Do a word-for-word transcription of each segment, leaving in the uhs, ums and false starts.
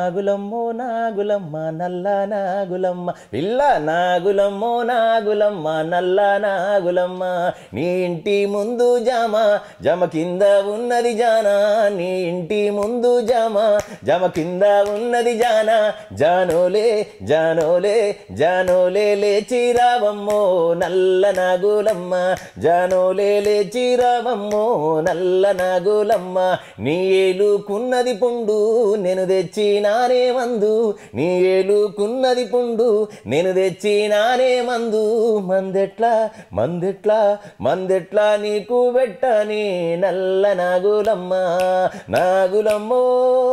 నాగులమ్మో నాగులమ్మ నల్ల నాగులమ్మ పిల్ల నాగులమ్మో నాగులమ్మ నల్ల నాగులమ్మ నీ ఇంటి ముందు జామ జమ కింద ఉన్నది జానా నీ ఇంటి ముందు జామ జమ కింద ఉన్నది జానా జానోలే జానోలే జానోలే లేచి రావమ్మో నల్ల నాగులమ్మ జానోలే లేచి రావమ్మో నల్ల నాగులమ్మ నీ ఏలుకున్నది పుండు నేను తెచ్చినానే మందు నీ ఏలుకున్నది పుండు నేను తెచ్చినానే మందు మందెట్లా మందెట్లా మందెట్లా నీకు పెట్టని నల్ల నాగులమ్మ నాగులమ్మో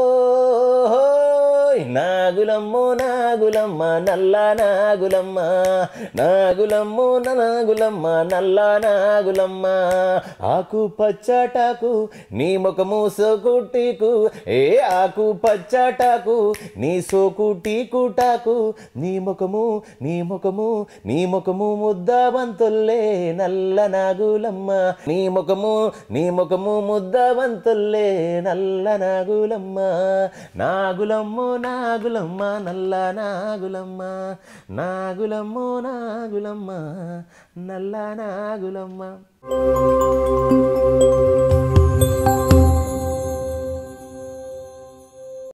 నాగులమ్మో నాగులమ్మ నల్ల నాగులమ్మ నాగులమ్మో నాగులమ్మ నల్ల నాగులమ్మ ఆకు పచ్చటాకు నీ ముఖము సోకుటీకు ఏ ఆకు పచ్చటాకు నీ సోకుటీ కుటాకు నీ ముఖము నీ ముఖము నీ ముఖము ముద్దబంతుల్లే నల్ల నాగులమ్మ నీ ముఖము నీ ముఖము ముద్దబంతుల్లే నల్ల నాగులమ్మ నాగులమ్మో నాగులమ్మ నల్ల నాగులమ్మ నాగులమ్మో నాగులమ్మ నల్ల నాగులమ్మ